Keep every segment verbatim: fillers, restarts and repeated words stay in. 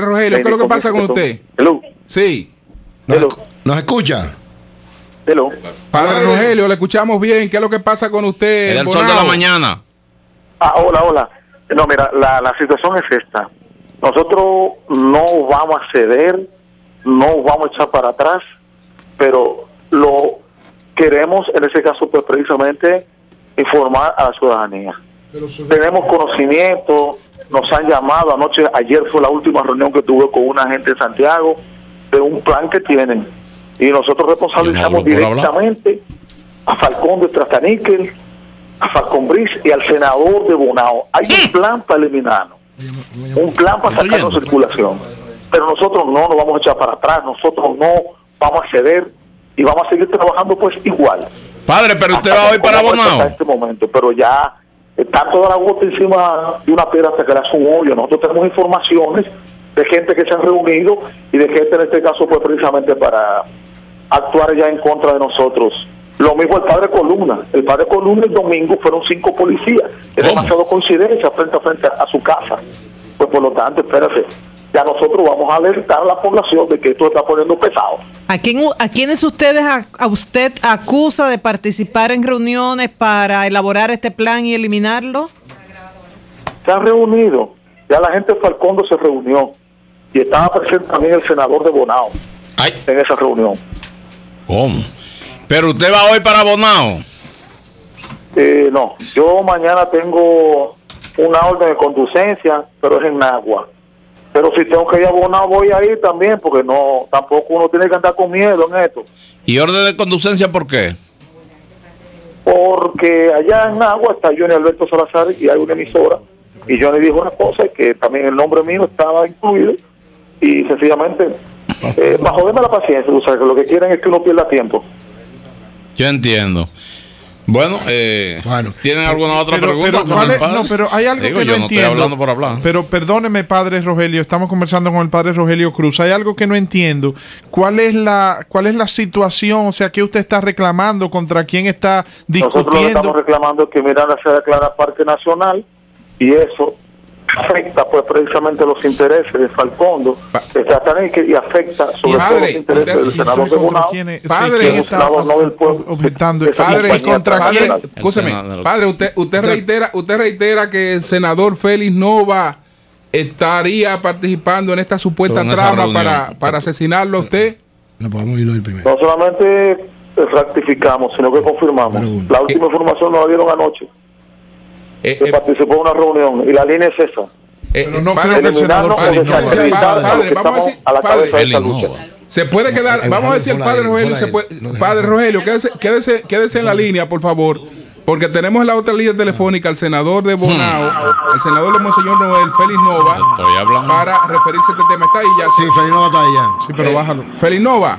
Rogelio, ¿qué es lo que pasa con usted? Hello. Sí. Hello. ¿Nos escucha? Hello. Padre Rogelio, le escuchamos bien. ¿Qué es lo que pasa con usted? Es el sol de la mañana. Ah, hola, hola. No, mira, la, la situación es esta. Nosotros no vamos a ceder, no vamos a echar para atrás, pero lo queremos, en ese caso, pues precisamente informar a la ciudadanía. Tenemos conocimiento, nos han llamado, anoche, ayer fue la última reunión que tuve con una gente de Santiago, de un plan que tienen, y nosotros responsabilizamos directamente a Falcón de Trastaníquel, a Falcón Briz y al senador de Bonao. Hay un plan para eliminarlo, un plan para sacarlo de circulación, pero nosotros no nos vamos a echar para atrás, nosotros no vamos a ceder y vamos a seguir trabajando pues igual. Padre, pero usted va hoy para Bonao. Hasta este momento, pero ya está toda la gota encima de una piedra hasta que le hace un hoyo. Nosotros tenemos informaciones de gente que se han reunido y de gente en este caso pues precisamente para actuar ya en contra de nosotros. Lo mismo el padre Columna. El padre Columna el domingo fueron cinco policías. Es demasiado coincidencia frente a frente a, a su casa. Pues por lo tanto, espérate, ya nosotros vamos a alertar a la población de que esto está poniendo pesado. ¿A quién, a quiénes ustedes a, a usted acusa de participar en reuniones para elaborar este plan y eliminarlo? Se han reunido. Ya la gente de Falcondo se reunió. Y estaba presente también el senador de Bonao. Ay. En esa reunión. ¿Cómo? ¿Pero usted va hoy para Bonao? Eh, no, yo mañana tengo una orden de conducencia, pero es en Nagua. Pero si tengo que ir a Bonao, voy a ir también, porque no, tampoco uno tiene que andar con miedo en esto. ¿Y orden de conducencia por qué? Porque allá en Nagua está Johnny Alberto Salazar y hay una emisora, y Johnny dijo una cosa, que también el nombre mío estaba incluido, y sencillamente, eh, para joderme la paciencia, o sea, que lo que quieren es que uno pierda tiempo. Yo entiendo. Bueno, eh, bueno, ¿tienen alguna otra pero, pregunta? Pero, ¿cuál es? No, pero hay algo Digo, que yo no no entiendo. estoy hablando por hablar. Pero perdóneme, padre Rogelio, estamos conversando con el padre Rogelio Cruz. Hay algo que no entiendo. ¿Cuál es la cuál es la situación? O sea, ¿qué usted está reclamando? ¿Contra quién está discutiendo? Nosotros lo que estamos reclamando que Miranda se declara parque nacional y eso afecta pues precisamente los intereses de Falcondo y afecta sobre padre, todo los intereses del senador de Bonao. Padre, sí, está no del pueblo, objetando de padre, contra padre, escúcheme, padre, usted usted reitera, usted reitera que el senador Félix Nova estaría participando en esta supuesta trama para, para asesinarlo a usted. No podemos irlo el primero. No solamente ratificamos, sino que confirmamos. La última información nos la dieron anoche. Eh, que eh, participó en una reunión y la línea es esa. Eh, Pero no creo que el senador Félix Nova. Padre, vamos a decir, a la cabeza de esta lucha. Se puede quedar, vamos a decir, el padre Rogelio, se puede, padre Rogelio, quédese, quédese, quédese en la línea, por favor, porque tenemos en la otra línea telefónica al senador de Bonao, al senador de Monseñor Noel, Félix Nova, para referirse a este tema. Está ahí ya. Sí, Félix Nova está ahí ya. Sí, pero eh, bájalo. Félix Nova.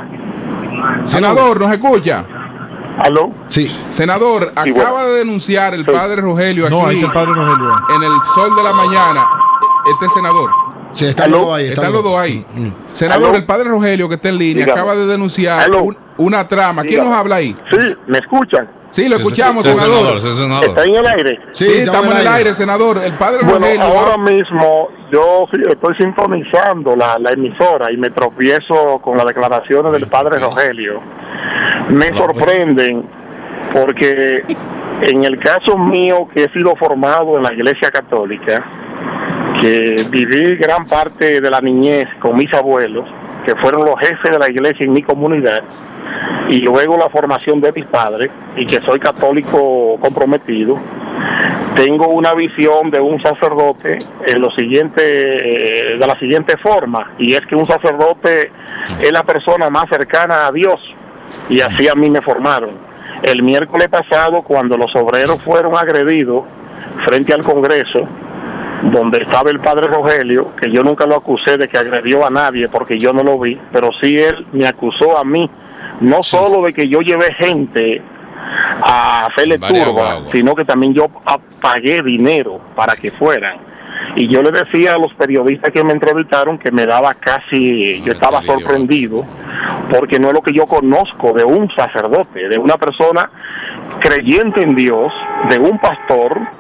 Senador, ¿nos escucha? ¿Aló? Sí. Senador, sí, acaba bueno. de denunciar el padre Rogelio aquí. No, ahí está el padre Rogelio. En el sol de la mañana. Este senador. Sí, están los dos ahí. Están los dos ahí. Mm, mm. Senador, ¿aló? El padre Rogelio que está en línea, dígame, acaba de denunciar un, una trama. ¿Quién dígame. nos habla ahí? Sí, ¿me escuchan? Sí, lo sí, escuchamos, sí, senador. senador, sí, senador. ¿Está en el aire? Sí, sí estamos en el aire. aire, senador. El padre bueno, Rogelio. Ahora mismo yo estoy sintonizando la, la emisora y me tropiezo con las declaraciones del padre Rogelio. Me sorprenden porque en el caso mío, que he sido formado en la Iglesia Católica, que viví gran parte de la niñez con mis abuelos, que fueron los jefes de la iglesia en mi comunidad, y luego la formación de mis padres, y que soy católico comprometido, tengo una visión de un sacerdote en lo siguiente, de la siguiente forma, y es que un sacerdote es la persona más cercana a Dios, y así a mí me formaron. El miércoles pasado, cuando los obreros fueron agredidos frente al Congreso, donde estaba el padre Rogelio, que yo nunca lo acusé de que agredió a nadie porque yo no lo vi, pero sí él me acusó a mí, no sí. solo de que yo llevé gente a hacerle turba, sino que también yo pagué dinero para que fueran. Y yo le decía a los periodistas que me entrevistaron que me daba casi, yo estaba sorprendido, porque no es lo que yo conozco de un sacerdote, de una persona creyente en Dios, de un pastor,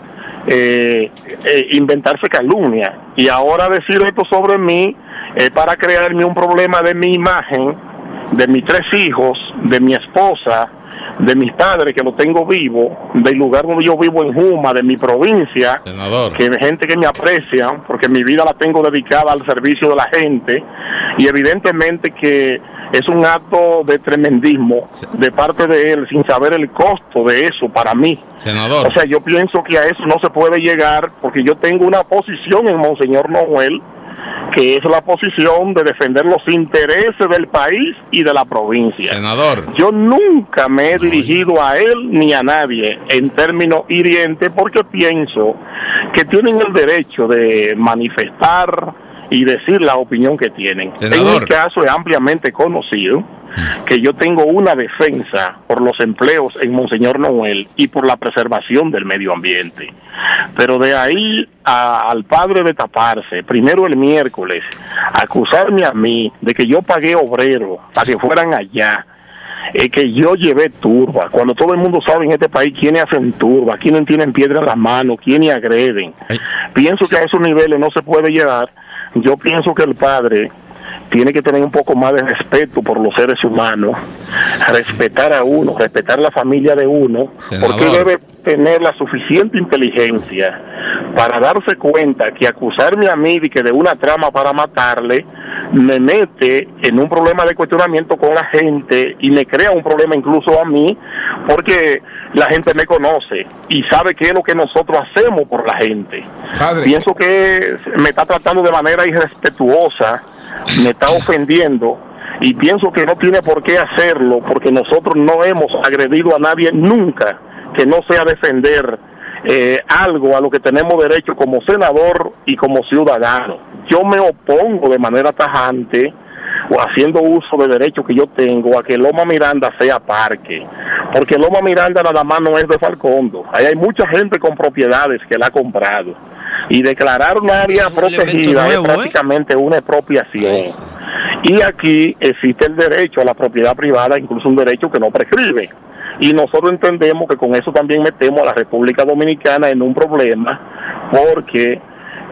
eh, eh, inventarse calumnia. Y ahora decir esto sobre mí eh, para crearme un problema de mi imagen, de mis tres hijos, de mi esposa, de mis padres que lo tengo vivo, del lugar donde yo vivo en Juma, de mi provincia, senador, que hay gente que me aprecia, porque mi vida la tengo dedicada al servicio de la gente, y evidentemente que es un acto de tremendismo de parte de él, sin saber el costo de eso para mí. Senador. O sea, yo pienso que a eso no se puede llegar, porque yo tengo una posición en Monseñor Noel, que es la posición de defender los intereses del país y de la provincia. Senador. Yo nunca me he dirigido a él ni a nadie en términos hirientes, porque pienso que tienen el derecho de manifestar y decir la opinión que tienen. Senador. En mi caso es ampliamente conocido que yo tengo una defensa por los empleos en Monseñor Noel y por la preservación del medio ambiente. Pero de ahí a, al padre de taparse, primero el miércoles, acusarme a mí de que yo pagué obreros para que fueran allá, eh, que yo llevé turba, cuando todo el mundo sabe en este país quiénes hacen turba, quiénes tienen piedra en las manos, quiénes agreden. Ay. Pienso que a esos niveles no se puede llegar. Yo pienso que el padre tiene que tener un poco más de respeto por los seres humanos, respetar a uno, respetar la familia de uno, senador, porque debe tener la suficiente inteligencia para darse cuenta que acusarme a mí de que de una trama para matarle me mete en un problema de cuestionamiento con la gente y me crea un problema incluso a mí, porque la gente me conoce y sabe qué es lo que nosotros hacemos por la gente. Padre. Pienso que me está tratando de manera irrespetuosa, me está ofendiendo, y pienso que no tiene por qué hacerlo, porque nosotros no hemos agredido a nadie nunca que no sea defender eh, algo a lo que tenemos derecho como senador y como ciudadano. Yo me opongo de manera tajante, o haciendo uso de derechos que yo tengo, a que Loma Miranda sea parque, porque Loma Miranda nada más no es de Falcondo, ahí hay mucha gente con propiedades que la ha comprado, y declarar un área protegida nuevo, es prácticamente ¿eh? una expropiación. Eso. Y aquí existe el derecho a la propiedad privada, incluso un derecho que no prescribe. Y nosotros entendemos que con eso también metemos a la República Dominicana en un problema, porque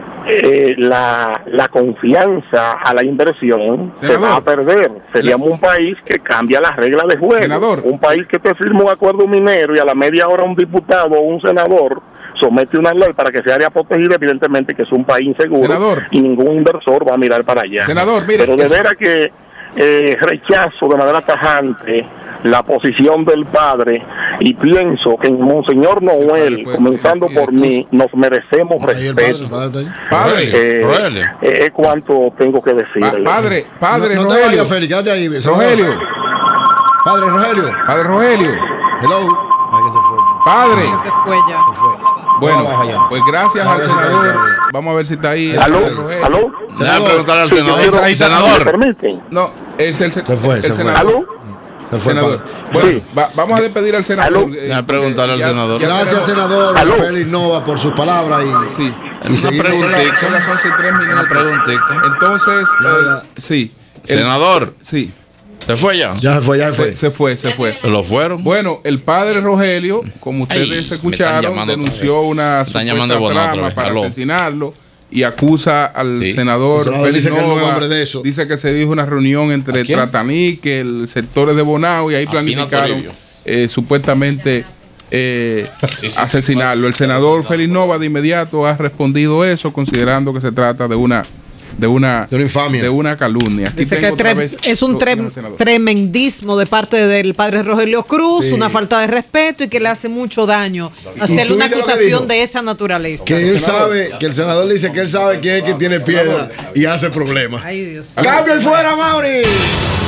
eh, la, la confianza a la inversión, senador, se va a perder. Seríamos un país que cambia las reglas de juego. Senador. Un país que te firma un acuerdo minero y a la media hora un diputado o un senador somete una ley para que sea área protegida, evidentemente que es un país inseguro, senador, y ningún inversor va a mirar para allá. Senador, mire, pero de es... veras que eh, rechazo de manera tajante la posición del padre, y pienso que en Monseñor Noel, sí, comenzando pues, por mí, nos merecemos respeto. Padre, padre, eh, eh, es eh, cuanto tengo que decir. Pa padre, padre, no, no Rogelio. Te vayas, ahí, Rogelio. Padre Rogelio. Padre Rogelio. Hello. Ay, que se fue. Padre. Ay, que se fue ya. Se fue. Bueno, pues gracias al senador. Vamos a ver si está ahí. ¿Aló? ¿Aló? Déjame preguntarle al senador. Sí, ¿Ahí, senador? ¿Me permiten? No, es el, se fue, el se senador. fue. ¿Aló? Se fue, senador. Bueno, sí. va, vamos a despedir al senador. ¿Aló? Déjame preguntarle al senador. Gracias, senador. ¿Aló? Félix Nova, por sus palabras. Y, sí. y una preguntita. Son las once y tres minutos. Una preguntita. Entonces, eh, sí. El, senador. Sí. ¿Se fue ya? Ya se fue, ya se fue. Se, se fue, se fue. ¿Lo fueron? Bueno, el padre Rogelio, como ustedes Ay, escucharon, denunció una supuesta trama para Aló. asesinarlo y acusa al sí. senador Félix dice Nova. Que no de eso. Dice que se dijo una reunión entre Tratanique, el sector de Bonao, y ahí planificaron eh, supuestamente eh, sí, sí, asesinarlo. El senador Félix Nova de inmediato ha respondido eso, considerando que se trata de una de una, de una infamia, de una calumnia. Aquí Dice que es un tre tremendismo de parte del padre Rogelio Cruz, sí. una falta de respeto, y que le hace mucho daño hacerle una acusación de esa naturaleza. Que él sabe, que el senador dice que él sabe quién es el que tiene piedra y hace problemas. Ay, Dios. ¡Cambio y fuera, Mauri!